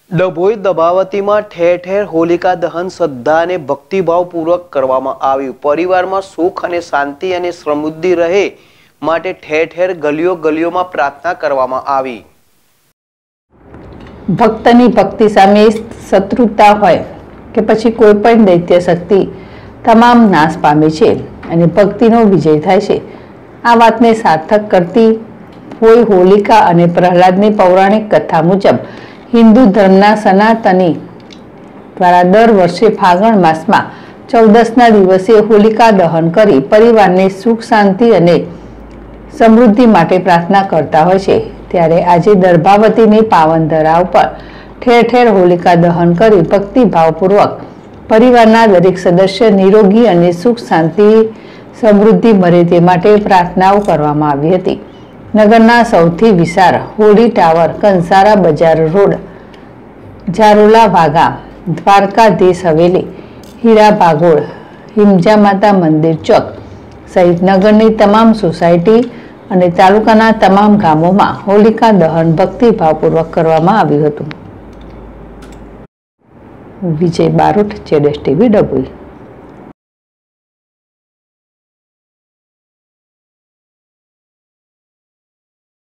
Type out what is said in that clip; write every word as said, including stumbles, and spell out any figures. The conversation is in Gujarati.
ડભોઈ દબાવતીમાં ઠેર ઠેર હોલિકા દહન શ્રદ્ધા અને ભક્તિભાવપૂર્વક કરવામાં આવ્યું। પરિવારમાં સુખ અને શાંતિ અને સમૃદ્ધિ રહે માટે ઠેર ઠેર ગલીઓ ગલીઓમાં પ્રાર્થના કરવામાં આવી। ભક્તની ભક્તિ સામે શત્રુતા હોય કે પછી કોઈ પણ દૈત્ય શક્તિ તમામ નાશ પામે છે અને ભક્તિનો વિજય થાય છે। આ વાતને સાર્થક કરતી હોય હોલિકા અને પ્રહલાદની પૌરાણિક કથા મુજબ હિન્દુ ધર્મના સનાતની દ્વારા દર વર્ષે ફાગણ માસમાં ચૌદસના દિવસે હોલિકા દહન કરી પરિવારને સુખ શાંતિ અને સમૃદ્ધિ માટે પ્રાર્થના કરતા હોય છે। ત્યારે આજે દર્ભાવતીની પાવન ધરા ઉપર ઠેર ઠેર હોલિકા દહન કરી ભક્તિભાવપૂર્વક પરિવારના દરેક સદસ્ય નિરોગી અને સુખ શાંતિ સમૃદ્ધિ મળે તે માટે પ્રાર્થનાઓ કરવામાં આવી હતી। નગરના સૌથી વિશાળ હોળી ટાવર કંસારા બજાર રોડ, જારોલા વાઘા, દ્વારકાધીશ હવેલી, હીરા ભાગોળ, હિમજા માતા મંદિર ચોક સહિત નગરની તમામ સોસાયટી અને તાલુકાના તમામ ગામોમાં હોલિકા દહન ભક્તિભાવપૂર્વક કરવામાં આવ્યું હતું। વિજય બારોટ, જેડેશ ટીવી, ડભોઈ।